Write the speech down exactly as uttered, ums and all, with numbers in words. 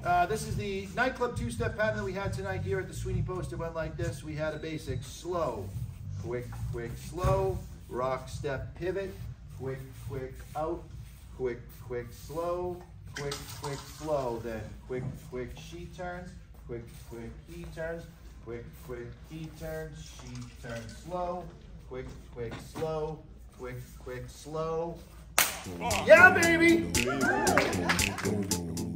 Uh, this is the nightclub two-step pattern that we had tonight here at the Sweeny Post. It went like this. We had a basic slow, quick, quick, slow, rock, step, pivot, quick, quick, out, quick, quick, slow, quick, quick, slow, then quick, quick, sheet turns, quick, quick, key turns, quick, quick, key turns, sheet turns, slow, quick, quick, slow, quick, quick, slow. Yeah, baby!